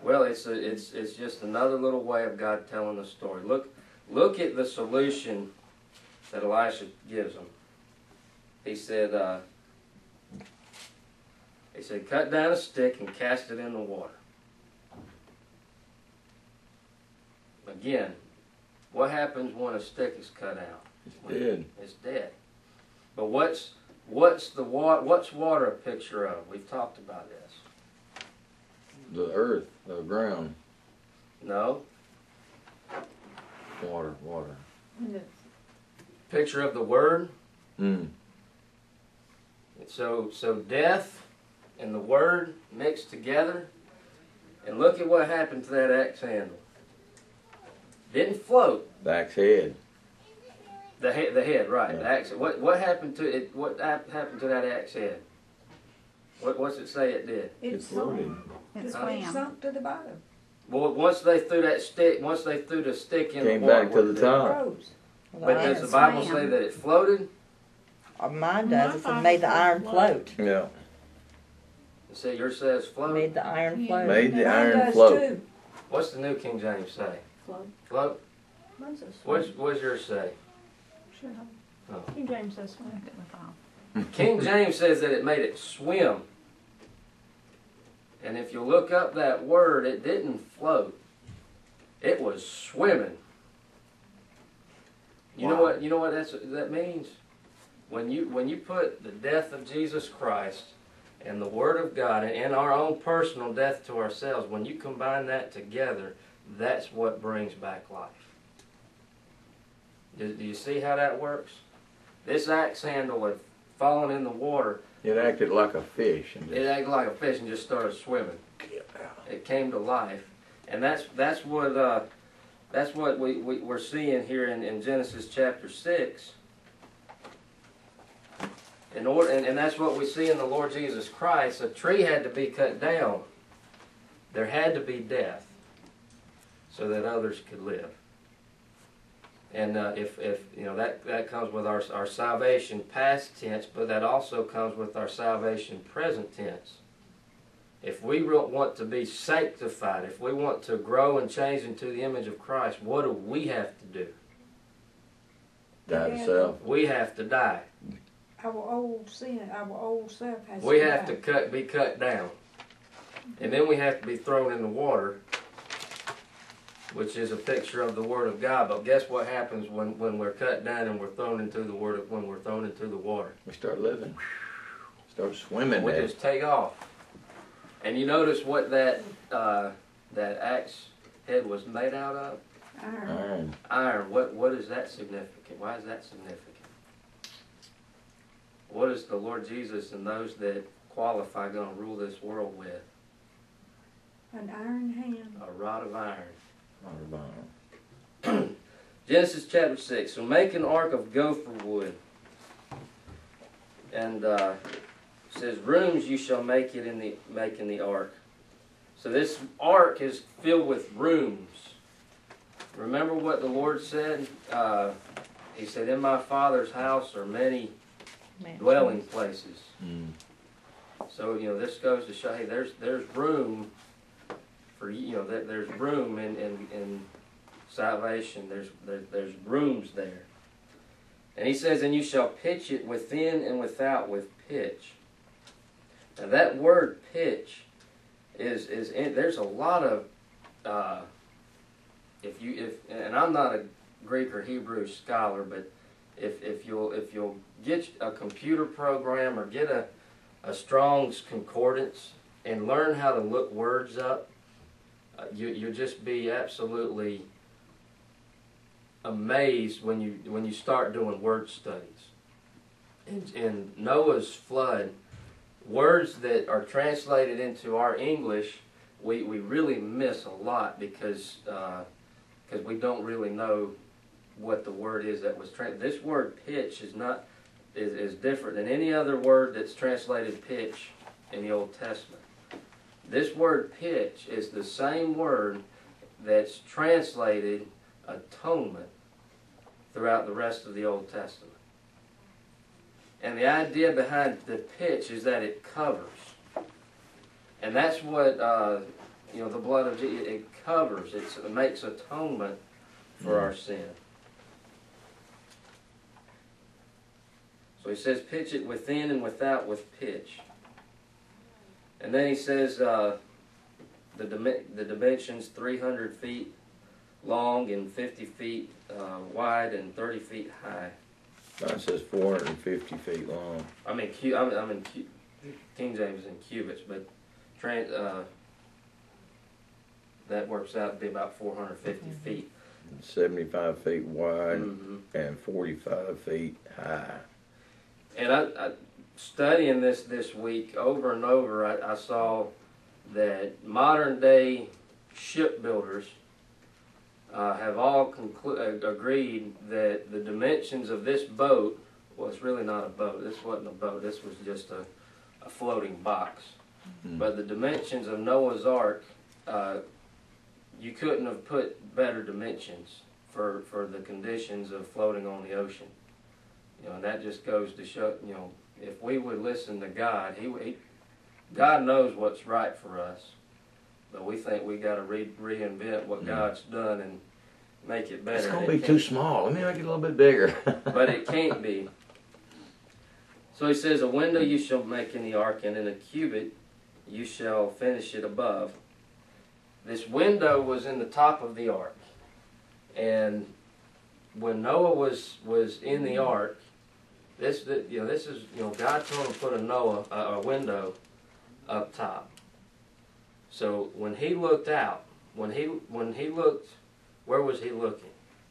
Well, it's just another little way of God telling the story. Look at the solution that Elisha gives them. He said, cut down a stick and cast it in the water. Again, what happens when a stick is cut out? It's dead. It's dead. But what's water a picture of? We've talked about this. The earth, the ground. No. Water. Picture of the Word. Mm. So death and the Word mixed together. And look at what happened to that axe handle. Didn't float. The axe head. The head, right? Yeah. The axe. What happened to it? What happened to that axe head? What's it say it did? It floated. It Huh? sunk to the bottom. Well, once they threw the stick in Came the water, back to the top. Rose. But does the Bible say that it floated? Mine does. It said made the iron float. Yeah. See, yours says float. Made the iron float. Made the Mine iron does float. too. What's the New King James say? Float. Float. Mine says What's yours say? Sure. Oh. King James says swim. King James says that it made it swim. And if you look up that word, it didn't float. It was swimming. You know what? You know what that means? When you put the death of Jesus Christ and the Word of God and our own personal death to ourselves, when you combine that together, that's what brings back life. Do you see how that works? This axe handle had fallen in the water. It acted like a fish. And It acted like a fish and just started swimming. It came to life, and that's what we're seeing here in Genesis chapter 6. And that's what we see in the Lord Jesus Christ. A tree had to be cut down. There had to be death, so that others could live. And if you know that comes with our salvation past tense, but that also comes with our salvation present tense. If we want to be sanctified, if we want to grow and change into the image of Christ, what do we have to do? Die to self. We have to die. Our old sin, our old self has We to have die. to be cut down. And then we have to be thrown in the water, which is a picture of the Word of God. But guess what happens when we're cut down and we're thrown into the when we're thrown into the water? We start living. Start swimming. We there. just take off. And you notice what that axe head was made out of? Iron. Iron. What is that significant? Why is that significant? What is the Lord Jesus and those that qualify going to rule this world with? An iron hand. A rod of iron. Not Genesis chapter 6. So make an ark of gopher wood. And it says, rooms you shall make it in the ark. So this ark is filled with rooms. Remember what the Lord said? He said, in my Father's house are many dwelling places. Mm. So, you know, this goes to show, hey, there's room for, you know, there's room in salvation. There's rooms there. And he says, and you shall pitch it within and without with pitch. Now that word pitch is there's a lot of and I'm not a Greek or Hebrew scholar, but if you'll get a computer program or get a Strong's Concordance and learn how to look words up, you'll just be absolutely amazed when you start doing word studies. In Noah's flood, words that are translated into our English, we really miss a lot because we don't really know what the word is that was translated. This word pitch is different than any other word that's translated pitch in the Old Testament. This word pitch is the same word that's translated atonement throughout the rest of the Old Testament. And the idea behind the pitch is that it covers. And that's what the blood of Jesus, it covers, it makes atonement for our sin. So he says, pitch it within and without with pitch. And then he says the dimensions 300 feet long and 50 feet wide and 30 feet high. Mine says 450 feet long. I'm in King James in cubits, but that works out to be about 450 feet. 75 feet wide Mm-hmm. and 45 feet high. And I studying this week over and over, I saw that modern day shipbuilders have all agreed that the dimensions of this boat was really not a boat. This wasn't a boat. This was just a floating box. Mm. But the dimensions of Noah's Ark, you couldn't have put better dimensions for the conditions of floating on the ocean. And that just goes to show, if we would listen to God, God knows what's right for us. But we think we got to reinvent what God's done and make it better. It's going to be too small. Let me make it a little bit bigger. But it can't be. So he says, a window you shall make in the ark, and in a cubit you shall finish it above. This window was in the top of the ark. And when Noah was in the ark, this is God told him to put a window up top. So when he looked out, when he looked, where was he looking?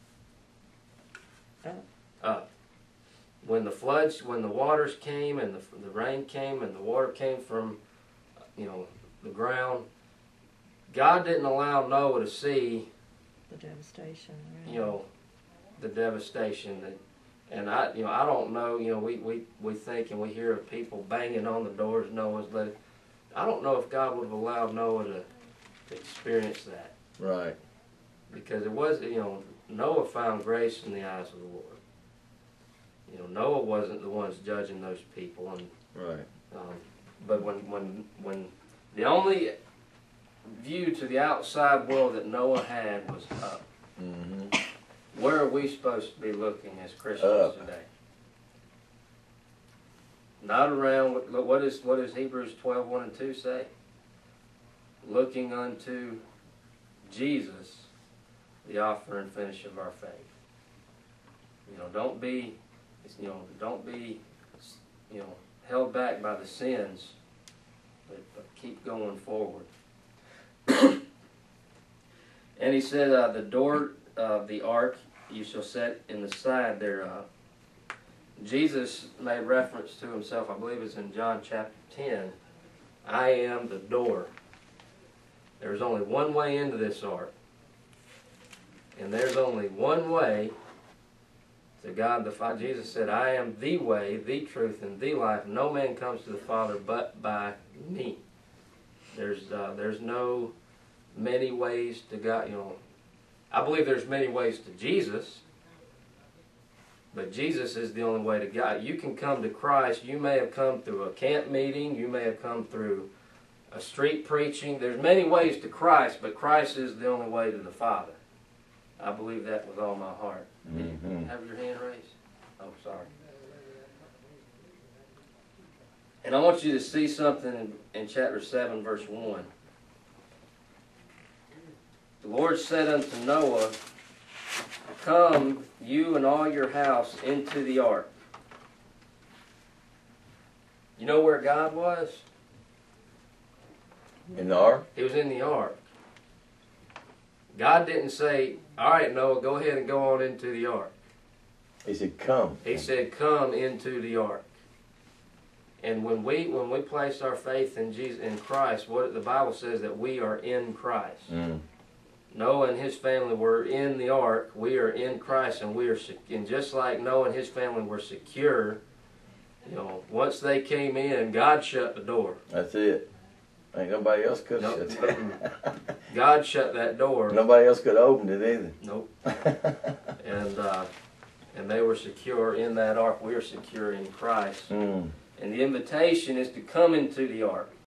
Up. When the floods, when the waters came and the rain came and the water came from, the ground, God didn't allow Noah to see, The devastation. the devastation that. And I don't know, we think and we hear of people banging on the doors, Noah's let. I don't know if God would have allowed Noah to experience that. Right. Because it was, Noah found grace in the eyes of the Lord. Noah wasn't the ones judging those people. And Right. but when the only view to the outside world that Noah had was up. Mm-hmm. Where are we supposed to be looking as Christians Up. today? Not around. What does Hebrews 12:1 and 2 say? Looking unto Jesus, the author and finisher of our faith. Don't be, held back by the sins, but keep going forward. And he said, the door of the ark you shall set in the side thereof. Jesus made reference to himself, I believe it's in John chapter 10. I am the door. There's only one way into this ark. And there's only one way to God the Father. Jesus said, I am the way, the truth, and the life. No man comes to the Father but by me. There's no many ways to God. I believe there's many ways to Jesus. But Jesus is the only way to God. You can come to Christ. You may have come through a camp meeting. You may have come through a street preaching. There's many ways to Christ, but Christ is the only way to the Father. I believe that with all my heart. Mm-hmm. Have your hand raised? Oh, sorry. And I want you to see something in chapter 7, verse 1. The Lord said unto Noah, come, you and all your house, into the ark. You know where God was? In the ark? He was in the ark. God didn't say, all right, Noah, go ahead and go on into the ark. He said, come. He said, come into the ark. And when we place our faith in Jesus, in Christ, what the Bible says that we are in Christ. Mm. Noah and his family were in the ark. We are in Christ, and and just like Noah and his family were secure, once they came in, God shut the door. That's it. Ain't nobody else could No, shut it. God shut that door. Nobody else could open it either. Nope. And they were secure in that ark. We are secure in Christ. Mm. And the invitation is to come into the ark.